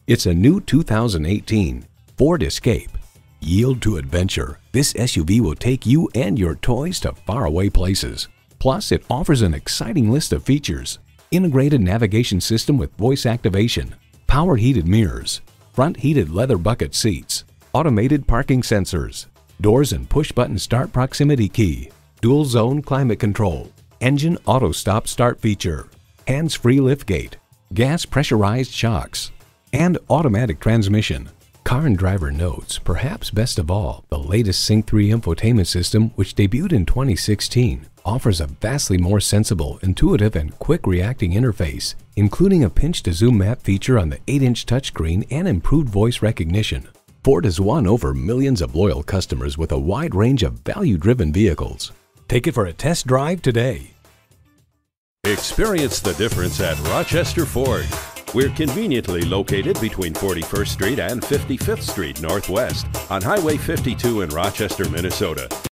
It's a new 2018 Ford Escape. Yield to adventure. This SUV will take you and your toys to faraway places. Plus, it offers an exciting list of features. Integrated navigation system with voice activation, power heated mirrors, front heated leather bucket seats, automated parking sensors, doors and push-button start proximity key, dual zone climate control, engine auto stop start feature, hands-free liftgate, gas pressurized shocks, and automatic transmission. Car and Driver notes, perhaps best of all, the latest Sync 3 infotainment system, which debuted in 2016, offers a vastly more sensible, intuitive, and quick-reacting interface, including a pinch-to-zoom map feature on the 8-inch touchscreen and improved voice recognition. Ford has won over millions of loyal customers with a wide range of value-driven vehicles. Take it for a test drive today. Experience the difference at Rochester Ford. We're conveniently located between 41st Street and 55th Street Northwest on Highway 52 in Rochester, Minnesota.